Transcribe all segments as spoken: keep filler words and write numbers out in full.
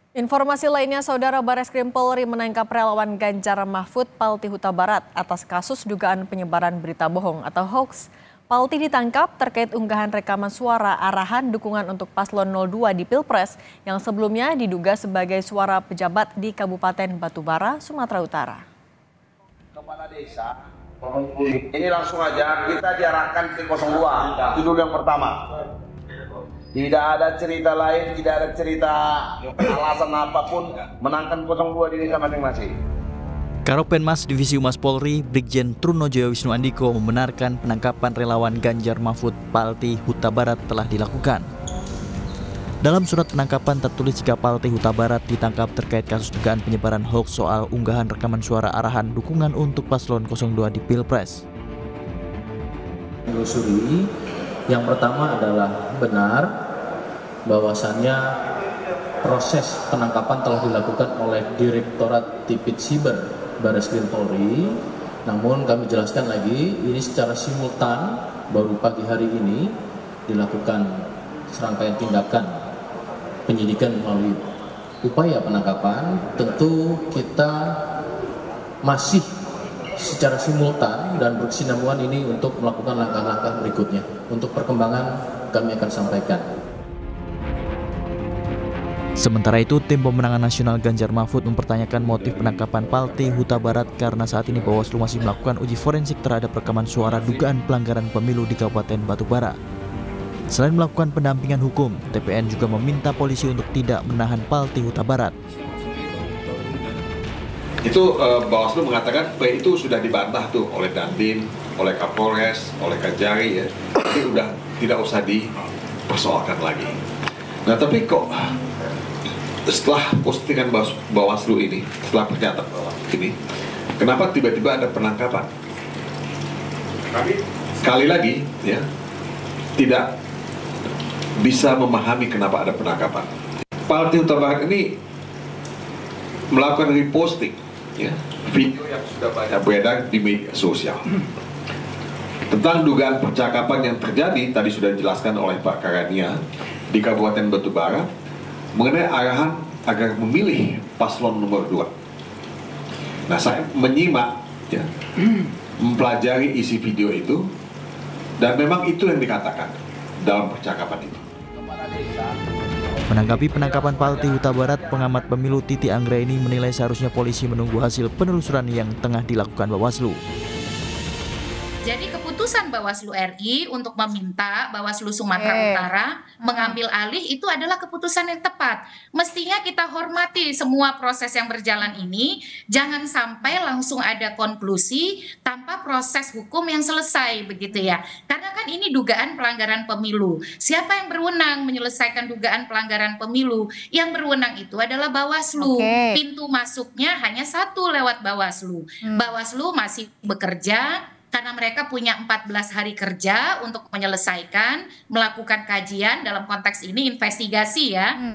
Informasi lainnya, Saudara, Bareskrim Polri menangkap relawan Ganjar Mahfud Palti Huta Barat atas kasus dugaan penyebaran berita bohong atau hoax. Palti ditangkap terkait unggahan rekaman suara arahan dukungan untuk paslon nol dua di Pilpres yang sebelumnya diduga sebagai suara pejabat di Kabupaten Batubara, Sumatera Utara. Kepala desa, ini langsung aja kita diarahkan ke nol dua, itu dulu yang pertama. Tidak ada cerita lain, tidak ada cerita alasan apapun, menangkan nol dua di desa masing-masing. Karopenmas Divisi Humas Polri, Brigjen Trunojoyo Wisnu Andiko membenarkan penangkapan relawan Ganjar Mahfud Palti Huta Barat telah dilakukan. Dalam surat penangkapan tertulis jika Palti Huta Barat ditangkap terkait kasus dugaan penyebaran hoax soal unggahan rekaman suara arahan dukungan untuk paslon nol dua di Pilpres. Menelusuri, yang pertama adalah benar bahwasannya proses penangkapan telah dilakukan oleh Direktorat Tipit Siber Bareskrim Polri. Namun kami jelaskan lagi, ini secara simultan baru pagi hari ini dilakukan serangkaian tindakan penyidikan melalui upaya penangkapan. Tentu kita masih secara simultan dan berkesinambungan ini untuk melakukan langkah-langkah berikutnya. Untuk perkembangan kami akan sampaikan. Sementara itu, Tim Pemenangan Nasional Ganjar Mahfud mempertanyakan motif penangkapan Palti Huta Barat karena saat ini Bawaslu masih melakukan uji forensik terhadap rekaman suara dugaan pelanggaran pemilu di Kabupaten Batubara. Selain melakukan pendampingan hukum, T P N juga meminta polisi untuk tidak menahan Palti Huta Barat. Itu uh, Bawaslu mengatakan P itu sudah dibantah tuh oleh Dandim, oleh Kapolres, oleh Kajari ya. Jadi udah tidak usah dipersoalkan lagi. Nah tapi kok setelah postingan Bawaslu ini, setelah pernyataan ini, kenapa tiba-tiba ada penangkapan? Sekali lagi ya, tidak bisa memahami kenapa ada penangkapan. Palti Huta Barat ini melakukan reposting ya, video yang sudah banyak beredar di media sosial tentang dugaan percakapan yang terjadi, tadi sudah dijelaskan oleh Pak Karania di Kabupaten Batubara mengenai arahan agar memilih paslon nomor dua. Nah, saya menyimak ya, mempelajari isi video itu, dan memang itu yang dikatakan dalam percakapan itu. Menanggapi penangkapan Palti Huta Barat, pengamat pemilu Titi Anggraini menilai seharusnya polisi menunggu hasil penelusuran yang tengah dilakukan Bawaslu. Jadi keputusan Bawaslu R I untuk meminta Bawaslu Sumatera eh. Utara mengambil alih itu adalah keputusan yang tepat. Mestinya kita hormati semua proses yang berjalan ini, jangan sampai langsung ada konklusi tanpa proses hukum yang selesai begitu ya. Karena kan ini dugaan pelanggaran pemilu. Siapa yang berwenang menyelesaikan dugaan pelanggaran pemilu? Yang berwenang itu adalah Bawaslu. Okay. Pintu masuknya hanya satu lewat Bawaslu. Hmm. Bawaslu masih bekerja karena mereka punya empat belas hari kerja untuk menyelesaikan, melakukan kajian, dalam konteks ini investigasi ya. Hmm.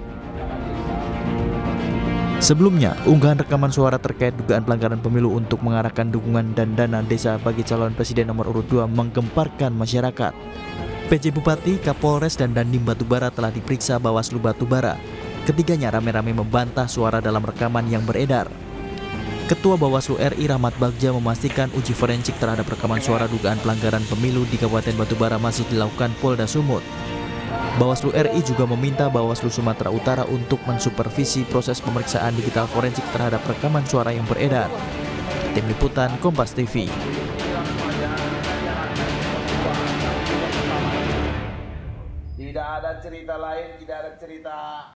Sebelumnya, unggahan rekaman suara terkait dugaan pelanggaran pemilu untuk mengarahkan dukungan dan dana desa bagi calon presiden nomor urut dua menggemparkan masyarakat. P J Bupati, Kapolres, dan Dandim Batubara telah diperiksa Bawaslu Batubara. Ketiganya rame-rame membantah suara dalam rekaman yang beredar. Ketua Bawaslu R I Rahmat Bagja memastikan uji forensik terhadap rekaman suara dugaan pelanggaran pemilu di Kabupaten Batubara masih dilakukan Polda Sumut. Bawaslu R I juga meminta Bawaslu Sumatera Utara untuk mensupervisi proses pemeriksaan digital forensik terhadap rekaman suara yang beredar. Tim Liputan Kompas T V. Tidak ada cerita lain, tidak ada cerita